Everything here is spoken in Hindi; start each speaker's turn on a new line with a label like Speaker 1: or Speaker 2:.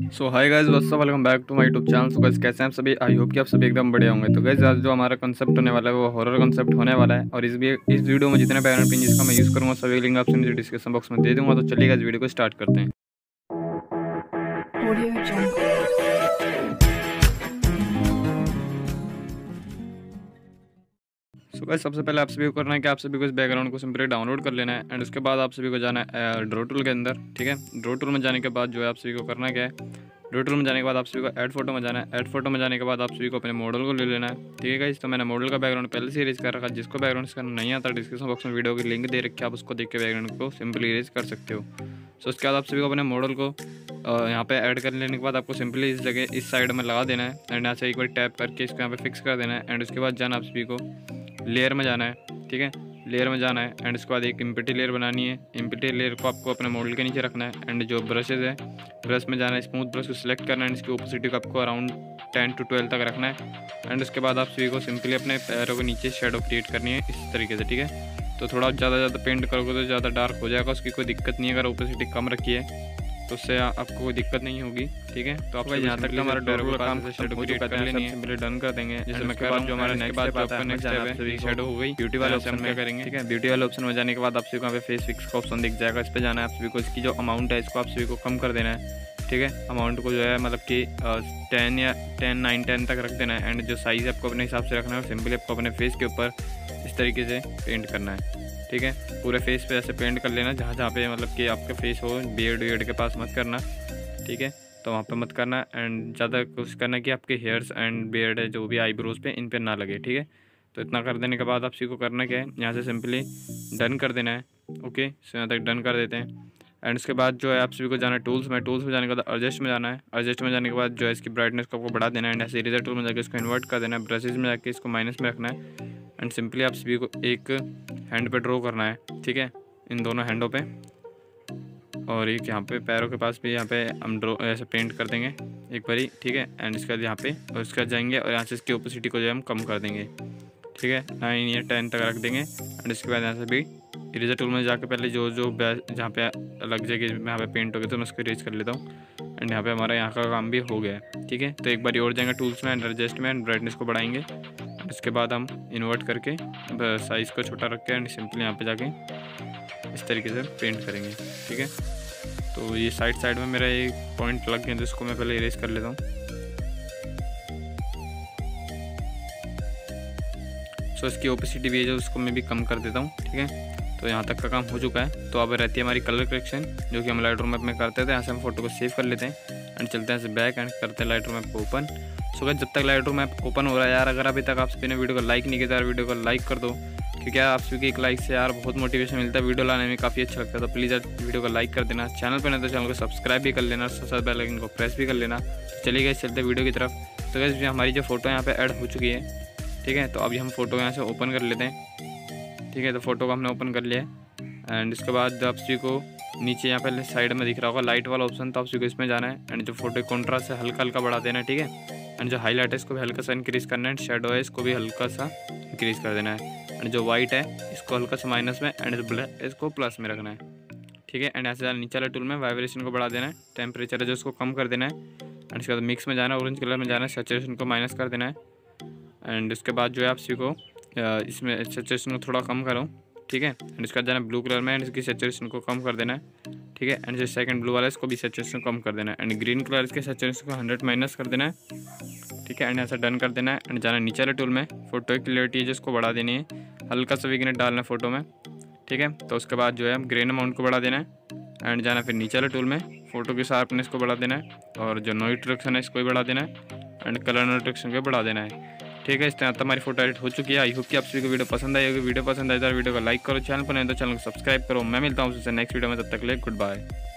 Speaker 1: So hi guys, what's up, welcome back to my YouTube channel. So guys, कैसे हैं आप सभी? आई होप कि आप सभी एकदम बढ़िया होंगे। तो गाइस, आज जो हमारा कंसेप्ट होने वाला है वो हॉरर कंसेप्ट होने वाला है। और इस वीडियो में जितने बैनर पिन जिसका मैं यूज़ करूँगा सभी लिंक आपसे नीचे डिस्क्रिप्शन बॉक्स में दे दूँगा। तो चलिए गाइस, वीडियो को स्टार्ट करते हैं।
Speaker 2: Audio Jungle.
Speaker 1: सो गाइस, सबसे पहले आप सभी को करना है कि आप सभी को इस बैकग्राउंड को सिंपली डाउनलोड कर लेना है। एंड उसके बाद आप सभी को जाना है ड्रॉ टूल के अंदर। ठीक है, ड्रॉ टूल में जाने के बाद जो है आप सभी को करना क्या है, ड्रॉ टूल में जाने के बाद आप सभी को ऐड फोटो में जाना है। ऐड फोटो में जाने के बाद आप सभी को अपने मॉडल को ले लेना है। ठीक है गाइस, तो मैंने मॉडल का बैकग्राउंड पहले से इरेज कर रखा है। जिसको बैकग्राउंड करना नहीं आता, डिस्क्रिप्शन बॉक्स में वीडियो की लिंक दे रखी है, आप उसको देख के बैकग्राउंड को सिंपली इरेज कर सकते हो। सो उसके बाद आप सभी को अपने मॉडल को यहाँ पे ऐड कर लेने के बाद आपको सिंपली इस जगह इस साइड में लगा देना है। एंड यहाँ से एक बार टैप करके इसको यहाँ पे फिक्स कर देना है। एंड उसके बाद जाना आप सभी को लेयर में जाना है। ठीक है, लेयर में जाना है। एंड उसके बाद एक इम्पिटी लेयर बनानी है। इम्पिटी लेयर को आपको अपने मॉडल के नीचे रखना है। एंड जो ब्रशेज है, ब्रश में जाना है, स्मूथ ब्रश को सिलेक्ट करना है। इसकी ओपोसिटी को आपको अराउंड 10 to 12 तक रखना है। एंड उसके बाद आप सभी को सिंपली अपने पैरों के नीचे शेडो क्रिएट करनी है इस तरीके से। ठीक है, तो थोड़ा ज़्यादा पेंट करोगे तो ज़्यादा डार्क हो जाएगा, उसकी कोई दिक्कत नहीं है। अगर ओपोसिटी कम रखी है तो उससे आपको कोई दिक्कत नहीं होगी। ठीक है, तो आपको यहाँ तक हमारा डोर का काम शेडो क्रिएट कर लेनी है, सिंपली डन कर देंगे। जैसे मैं कह रहा हूँ, जो हमारा नेक्स्ट स्टेप है शेडो हो गई। ब्यूटी वाले ऑप्शन में करेंगे। ठीक है, ब्यूटी वाले ऑप्शन में जाने के बाद आप सभी को यहाँ पे फेस फिक्स का ऑप्शन दिख जाएगा। इस पे जाना है आप सभी को। इसकी जो अमाउंट है इसको आप सभी को कम कर देना है। ठीक है, अमाउंट को जो है मतलब कि 10 या 10, 9, 10 तक रख देना है। एंड जो साइज़ आपको अपने हिसाब से रखना है, सिंपली आपको अपने फेस के ऊपर इस तरीके से पेंट करना है। ठीक है, पूरे फेस पे ऐसे पेंट कर लेना, जहाँ जहाँ पे मतलब कि आपका फेस हो। बियर्ड के पास मत करना। ठीक है, तो वहाँ पे मत करना। एंड ज़्यादा कोशिश करना कि आपके हेयर्स एंड बियर्ड है जो भी आईब्रोज पे, इन पे ना लगे। ठीक है, तो इतना कर देने के बाद आप सभी को करना क्या है, यहाँ से सिंपली डन कर देना है। ओके, सो यहाँ तक डन कर देते हैं। एंड उसके बाद जो है आप सभी को जाना है टूल्स में। टूल्स में जाने के बाद एडजस्ट में जाना है। एडजस्ट में जाने के बाद जो है इसकी ब्राइटनेस को आपको बढ़ा देना है। एंड ऐसे इरेजर टूल में जाकर इसको इन्वर्ट कर देना है। ब्रशेज में जाकर इसको माइनस में रखना है। एंड सिंपली आप सभी को एक हैंड पे ड्रॉ करना है। ठीक है, इन दोनों हैंडों पे, और एक यहाँ पे पैरों के पास भी यहाँ पे हम ड्रॉ ऐसे पेंट कर देंगे एक बारी। ठीक है, एंड इसके बाद यहाँ पे और इसके बाद जाएंगे और यहाँ से इसकी ओपोसिटी को जो है हम कम कर देंगे। ठीक है, 9 या 10 तक रख देंगे। एंड इसके बाद यहाँ से भी इरेजर टूल में जाकर पहले जो जहाँ पे अलग जगह यहाँ पे पेंट हो गया तो मैं उसको इरेज कर लेता हूँ। एंड यहाँ पे हमारा यहाँ का काम भी हो गया है। ठीक है, तो एक बार और जाएंगे टूल्स में एंड एडजस्ट में एंड ब्राइटनेस को बढ़ाएंगे। इसके बाद हम इन्वर्ट करके साइज़ को छोटा रख के एंड सिंपली यहाँ पे जाके इस तरीके से पेंट करेंगे। ठीक है, तो ये साइड में मेरा एक पॉइंट लग गया, तो इसको मैं पहले इरेज कर लेता हूँ। सो इसकी ओपेसिटी भी है जो उसको मैं भी कम कर देता हूँ। ठीक है, तो यहाँ तक का काम हो चुका है। तो अब रहती है हमारी कलर करेक्शन, जो कि हम लाइट रूम में करते थे। यहाँ से हम फोटो को सेव कर लेते हैं एंड चलते हैं बैक एंड करते हैं लाइट रूम ऐप को ओपन। सो गाइस, जब तक लाइट रूम ऐप ओपन हो रहा है यार, अगर अभी तक आप सभी ने वीडियो को लाइक नहीं किया तो यार वीडियो को लाइक कर दो, क्योंकि आप सभी के एक लाइक से यार बहुत मोटिवेशन मिलता है, वीडियो लाने में काफ़ी अच्छा लगता है। तो प्लीज़ यार वीडियो को लाइक कर देना, चैनल पर नहीं तो चैनल को सब्सक्राइब भी कर लेना, साथ बेल आइकन को प्रेस भी कर लेना। तो चलिए गाइस, चलते वीडियो की तरफ। तो गाइस, हमारी जो फोटो यहाँ पे ऐड हो चुकी है। ठीक है, तो अभी हम फोटो यहाँ से ओपन कर लेते हैं। ठीक है, तो फोटो को हमने ओपन कर लिया है। एंड इसके बाद आप सभी को नीचे यहाँ पे साइड में दिख रहा होगा लाइट वाला ऑप्शन, तो आप सभी को इसमें जाना है। एंड जो फोटो कॉन्ट्रास्ट है हल्का हल्का बढ़ा देना है। ठीक है, एंड जो हाईलाइट है इसको भी हल्का सा इंक्रीज़ करना है। एंड शेडो है इसको भी हल्का सा इंक्रीज़ कर देना है। एंड जो वाइट है इसको हल्का सा माइनस में, एंड जो ब्लैक है इसको प्लस में रखना है। ठीक है, एंड ऐसे नीचे वाले टूल में वाइब्रेशन को बढ़ा देना है। टेम्परेचर है जो उसको कम कर देना है। एंड इसके बाद मिक्स में जाना है, ऑरेंज कलर में जाना है, सैचुरेशन को माइनस कर देना है। एंड उसके बाद जो है आप सभी को इसमें सैचुरेशन को थोड़ा कम करो। ठीक है, एंड इसका जाना है ब्लू कलर में एंड इसकी सैचुरेशन को कम कर देना है। ठीक है, एंड जो सेकंड ब्लू वाला है इसको भी सैचुरेशन कम कर देना है। एंड ग्रीन कलर इसके सैचुरेशन को 100 माइनस कर देना है। ठीक है, एंड ऐसा डन कर देना है। एंड जाना नीचे वाले टूल में, फोटो की क्लियरिटी है जिसको बढ़ा देनी है, हल्का सा विग्नेट डालना है फोटो में। ठीक है, तो उसके बाद जो है ग्रेन अमाउंट को बढ़ा देना है। एंड जाना फिर नीचे वाले टूल में, फोटो की शार्पनेस को बढ़ा देना है, और जो नॉइज रिडक्शन है इसको भी बढ़ा देना है। एंड कलर रिडक्शन को बढ़ा देना है। ठीक है, इस तरह हमारी फोटो एडिट हो चुकी है। आई होप कि आप सभी को वीडियो पसंद आई होगी। वीडियो पसंद आए तो वीडियो को लाइक करो, चैनल पर नहीं तो चैनल को सब्सक्राइब करो। मैं मिलता हूँ उससे नेक्स्ट वीडियो में, तब तक के लिए गुड बाय।